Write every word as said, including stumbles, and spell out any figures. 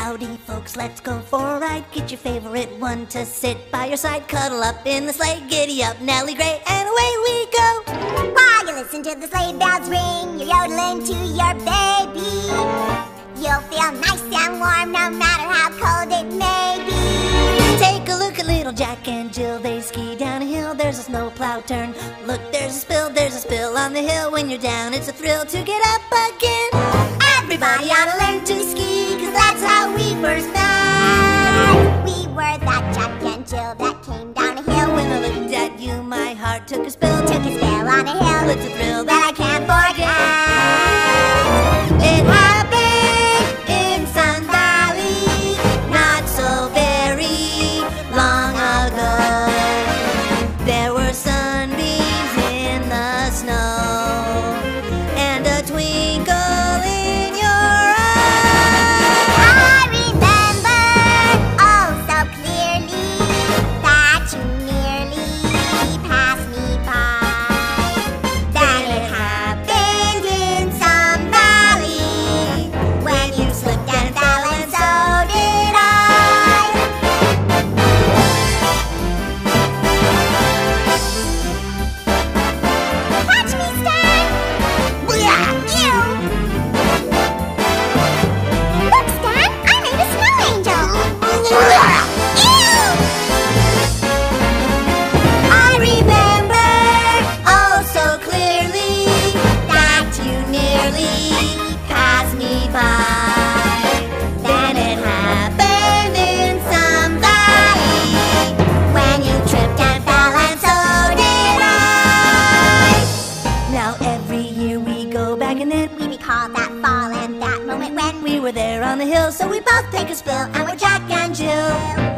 Howdy folks, let's go for a ride. Get your favorite one to sit by your side. Cuddle up in the sleigh, giddy up, Nellie Gray, and away we go. While you listen to the sleigh bells ring, you're yodeling to your baby. You'll feel nice and warm no matter how cold it may be. Take a look at little Jack and Jill, they ski down a hill. There's a snowplow turn, look there's a spill, there's a spill on the hill. When you're down it's a thrill to get up again. Everybody ought to learn to ski, cause that's how we first met. We were that Jack and Jill that came down a hill. When I looked at you my heart took a spill. Took a spill on a hill. It's a thrill that I can't forget. It happened in Sun Valley not so very long ago. There were sunbeams in the snow and a twinkle in your eye. I remember oh so clearly that you nearly passed me by. Then it happened in some valley when you slipped and fell, and so did I. Catch me, Stan! Ew! Look, Stan! I made a snow angel! Ew! I remember oh so clearly that you nearly passed me by. Then it happened in some valley When you tripped and fell, and so did I. Now every year we go back and then We recall that fall and that moment when we were there on the hill. So we both take a spill and we're Jack and Jill.